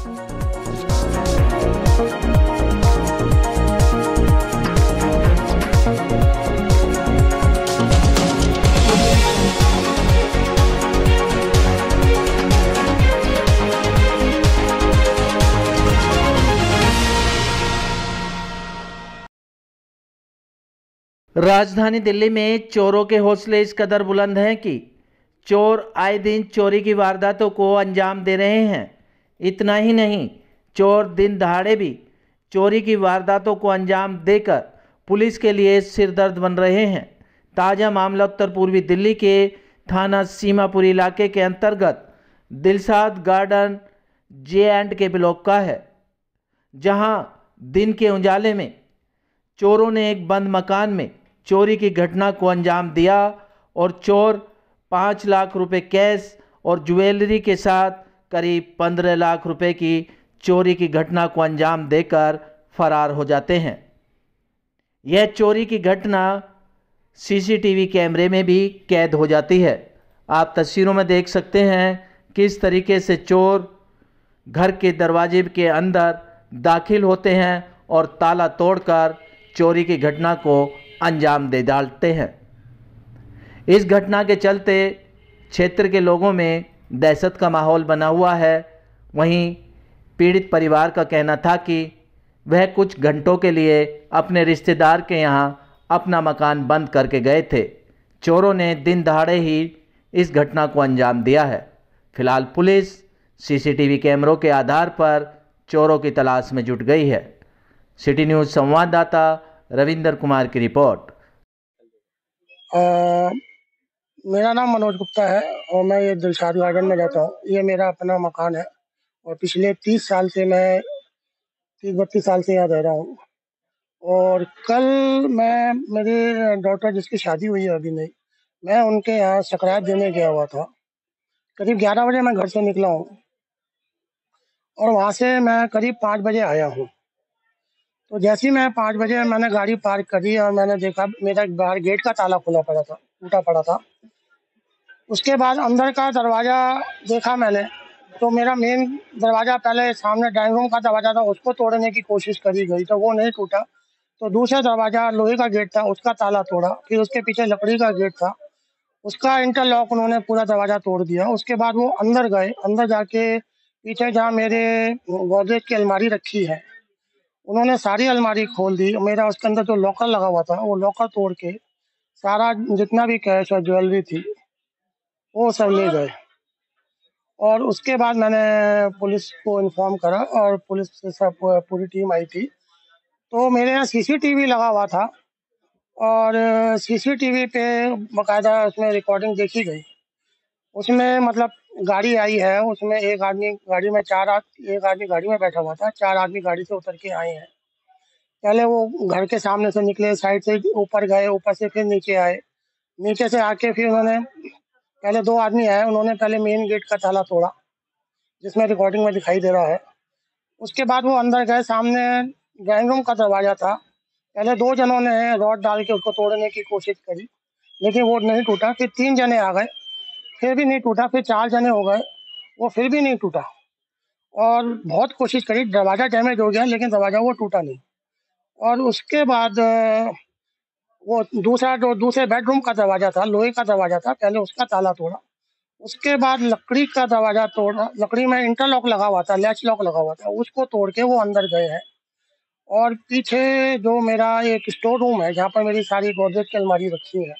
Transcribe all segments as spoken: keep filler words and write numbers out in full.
राजधानी दिल्ली में चोरों के हौसले इस कदर बुलंद हैं कि चोर आए दिन चोरी की वारदातों को अंजाम दे रहे हैं। इतना ही नहीं, चोर दिन दहाड़े भी चोरी की वारदातों को अंजाम देकर पुलिस के लिए सिरदर्द बन रहे हैं। ताज़ा मामला उत्तर पूर्वी दिल्ली के थाना सीमापुरी इलाके के अंतर्गत Dilshad Garden J and K block का है, जहां दिन के उजाले में चोरों ने एक बंद मकान में चोरी की घटना को अंजाम दिया और चोर पाँच लाख रुपए कैश और ज्वेलरी के साथ करीब पंद्रह लाख रुपए की चोरी की घटना को अंजाम देकर फरार हो जाते हैं। यह चोरी की घटना सीसीटीवी कैमरे में भी कैद हो जाती है। आप तस्वीरों में देख सकते हैं किस तरीके से चोर घर के दरवाजे के अंदर दाखिल होते हैं और ताला तोड़कर चोरी की घटना को अंजाम दे डालते हैं। इस घटना के चलते क्षेत्र के लोगों में दहशत का माहौल बना हुआ है। वहीं पीड़ित परिवार का कहना था कि वह कुछ घंटों के लिए अपने रिश्तेदार के यहाँ अपना मकान बंद करके गए थे। चोरों ने दिन दहाड़े ही इस घटना को अंजाम दिया है। फिलहाल पुलिस सीसीटीवी कैमरों के आधार पर चोरों की तलाश में जुट गई है। सिटी न्यूज़ संवाददाता रविंदर कुमार की रिपोर्ट। आ, मेरा नाम मनोज गुप्ता है और मैं ये दिलशाद गार्डन में रहता हूँ। ये मेरा अपना मकान है और पिछले तीस साल से मैं तीस बत्तीस साल से यहाँ रह रहा हूँ। और कल मैं मेरी डॉटर जिसकी शादी हुई है अभी नहीं, मैं उनके यहाँ सकरात देने गया हुआ था। करीब ग्यारह बजे मैं घर से निकला हूँ और वहाँ से मैं करीब पाँच बजे आया हूँ। तो जैसे ही मैं पाँच बजे मैंने गाड़ी पार्क करी और मैंने देखा मेरा बाहर गेट का ताला खुला पड़ा था, टूटा पड़ा था। उसके बाद अंदर का दरवाज़ा देखा मैंने, तो मेरा मेन दरवाज़ा पहले सामने ड्राइंग रूम का दरवाज़ा था, उसको तोड़ने की कोशिश करी गई तो वो नहीं टूटा। तो दूसरा दरवाज़ा लोहे का गेट था, उसका ताला तोड़ा। फिर उसके पीछे लकड़ी का गेट था, उसका इंटरलॉक उन्होंने पूरा दरवाज़ा तोड़ दिया। उसके बाद वो अंदर गए, अंदर जाके पीछे जहाँ मेरे गोदरेज की अलमारी रखी है, उन्होंने सारी अलमारी खोल दी। मेरा उसके अंदर जो लॉकर लगा हुआ था वो लॉकर तोड़ के सारा जितना भी कैश और ज्वेलरी थी वो सब ले गए। और उसके बाद मैंने पुलिस को इन्फॉर्म करा और पुलिस से सब पूरी टीम आई थी। तो मेरे यहाँ सीसीटीवी लगा हुआ था और सीसीटीवी पे बाकायदा उसमें रिकॉर्डिंग देखी गई। उसमें मतलब गाड़ी आई है, उसमें एक आदमी गाड़ी में चार आदमी एक आदमी गाड़ी में बैठा हुआ था, चार आदमी गाड़ी से उतर के आए हैं। पहले वो घर के सामने से निकले, साइड से ऊपर गए, ऊपर से फिर नीचे आए। नीचे से आके फिर उन्होंने पहले दो आदमी आए, उन्होंने पहले मेन गेट का ताला तोड़ा जिसमें रिकॉर्डिंग में दिखाई दे रहा है। उसके बाद वो अंदर गए, सामने ड्राइंग रूम का दरवाज़ा था। पहले दो जनों ने रॉड डाल के उसको तोड़ने की कोशिश करी लेकिन वो नहीं टूटा। फिर तीन जने आ गए, फिर भी नहीं टूटा। फिर चार जने हो गए, वो फिर भी नहीं टूटा। और बहुत कोशिश करी, दरवाज़ा डैमेज हो गया लेकिन दरवाज़ा वो टूटा नहीं। और उसके बाद वो दूसरा जो दूसरे बेडरूम का दरवाज़ा था, लोहे का दरवाज़ा था, पहले उसका ताला तोड़ा। उसके बाद लकड़ी का दरवाज़ा तोड़ा, लकड़ी में इंटरलॉक लगा हुआ था, लैच लॉक लगा हुआ था, उसको तोड़ के वो अंदर गए हैं। और पीछे जो मेरा एक स्टोर रूम है जहाँ पर मेरी सारी गोदरेज की अलमारी रखी है,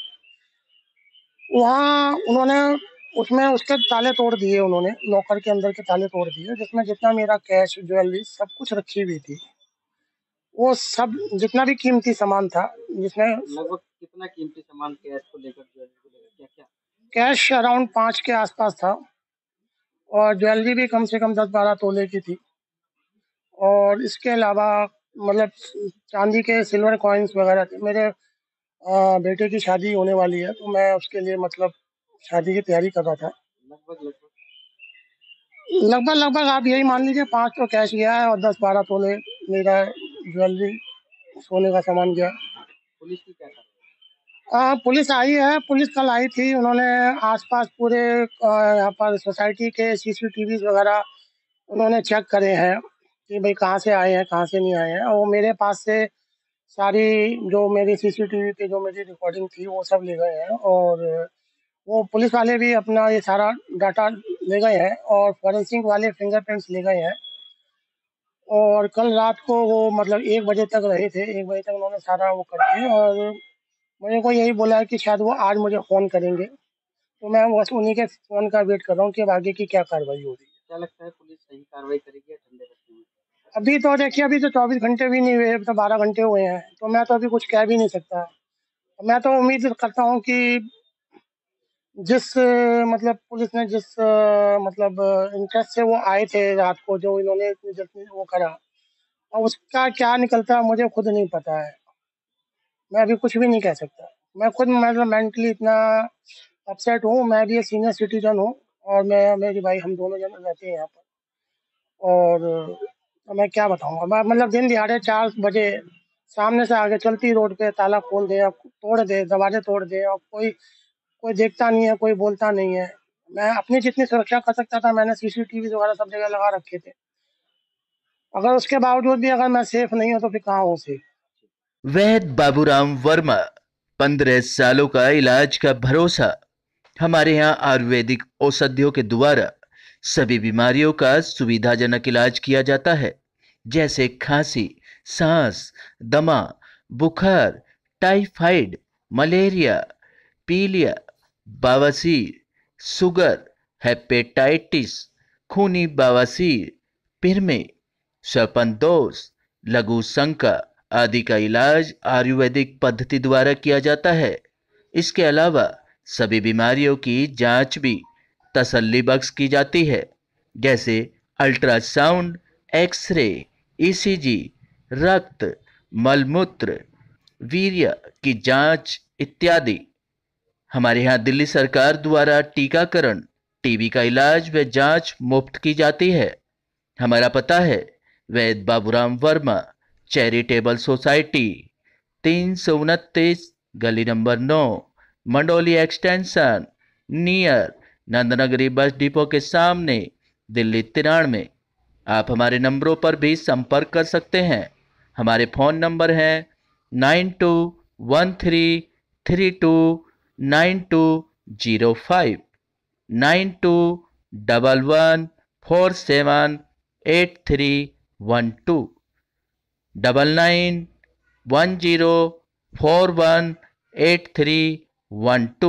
वहाँ उन्होंने उसमें उसके ताले तोड़ दिए। उन्होंने लॉकर के अंदर के ताले तोड़ दिए जिसमें जितना मेरा कैश ज्वेलरी सब कुछ रखी हुई थी, वो सब जितना भी कीमती सामान था, जिसमें लगभग कितना कीमती सामान कैश को लेकर ज्वेलरी को लेकर क्या क्या? कैश अराउंड पाँच के आसपास था और ज्वेलरी भी कम से कम दस बारह तोले की थी। और इसके अलावा मतलब चांदी के सिल्वर कॉइन्स वगैरह थे। मेरे आ, बेटे की शादी होने वाली है तो मैं उसके लिए मतलब शादी की तैयारी कर रहा था। लगभग लगभग लगभग लगभग आप यही मान लीजिए पाँच तो कैश गया है और दस बारह तोले मेरा ज्वेलरी सोने का सामान गया। पुलिस की क्या कर आ, पुलिस आई है, पुलिस कल आई थी। उन्होंने आसपास पूरे आ, यहाँ पर सोसाइटी के सीसीटीवी वगैरह उन्होंने चेक करे हैं कि भाई कहाँ से आए हैं, कहाँ से नहीं आए हैं, और वो मेरे पास से सारी जो मेरी सीसीटीवी पे जो मेरी रिकॉर्डिंग थी वो सब ले गए हैं, और वो पुलिस वाले भी अपना ये सारा डाटा ले गए हैं, और फॉरेंसिक वाले फिंगरप्रिंट्स ले गए हैं। और कल रात को वो मतलब एक बजे तक रहे थे, एक बजे तक उन्होंने सारा वो करके, और मेरे को यही बोला है कि शायद वो आज मुझे फ़ोन करेंगे। तो मैं बस उन्हीं के फ़ोन का वेट कर रहा हूँ कि अब आगे की क्या कार्रवाई हो रही है। क्या लगता है पुलिस सही कार्रवाई करेगी या ठंडे रखेंगे? अभी तो देखिए, अभी तो चौबीस घंटे भी नहीं हुए, अभी तो बारह घंटे हुए हैं, तो मैं तो अभी कुछ कह भी नहीं सकता। मैं तो उम्मीद करता हूँ कि जिस अ, मतलब पुलिस ने जिस अ, मतलब इंटरेस्ट से वो आए थे रात को, जो इन्होंने इतनी जल्दी वो करा, और उसका क्या निकलता है मुझे खुद नहीं पता है। मैं अभी कुछ भी नहीं कह सकता। मैं खुद मतलब मेंटली इतना अपसेट हूँ। मैं भी एक सीनियर सिटीज़न हूँ, और मैं मेरी भाई हम दोनों जन रहते हैं यहाँ पर। और अ, मैं क्या बताऊँ, अब मैं मतलब दिन दिहाड़े चार बजे सामने से आके चलती रोड पे ताला खोल दे, या तोड़ दे, दरवाजे तोड़ दे, और कोई कोई देखता नहीं है, कोई बोलता नहीं है। मैं अपनी जितनी सुरक्षा कर सकता था मैंने सीसीटीवी वगैरह सब जगह लगा रखे थे। अगर उसके बावजूद भी अगर मैं सेफ नहीं हूँ तो फिर कहाँ हूँ सेफ? वैद बाबूराम वर्मा, पंद्रह सालों का इलाज का भरोसा। हमारे यहाँ आयुर्वेदिक औषधियों के द्वारा सभी बीमारियों का सुविधाजनक इलाज किया जाता है, जैसे खांसी, सांस, दमा, बुखार, टाइफाइड, मलेरिया, पीलिया, बवासीर, शुगर, हेपेटाइटिस, खूनी बवासीर, पिरमे, श्वापनदोष, लघु शंका आदि का इलाज आयुर्वेदिक पद्धति द्वारा किया जाता है। इसके अलावा सभी बीमारियों की जांच भी तसल्ली बख्श की जाती है, जैसे अल्ट्रासाउंड, एक्सरे, ईसीजी, रक्त, मलमूत्र, वीर्य की जांच इत्यादि। हमारे यहाँ दिल्ली सरकार द्वारा टीकाकरण, टीबी का इलाज व जांच मुफ्त की जाती है। हमारा पता है वैद बाबूराम वर्मा चैरिटेबल सोसाइटी, तीन सौ उनतीस, गली नंबर नौ, Mandoli extension, near Nandnagari bus depot के सामने, दिल्ली तिरानवे। आप हमारे नंबरों पर भी संपर्क कर सकते हैं। हमारे फ़ोन नंबर हैं nine two one three three two nine two zero five, nine two double one four seven eight three one two, double nine one zero four one eight three one two.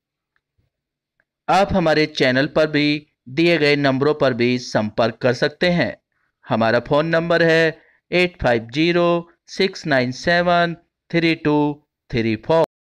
आप हमारे channel पर भी दिए गए नंबरों पर भी संपर्क कर सकते हैं। हमारा फ़ोन नंबर है eight five zero six nine seven three two three four.